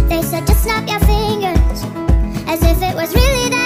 They said just snap your fingers, as if it was really that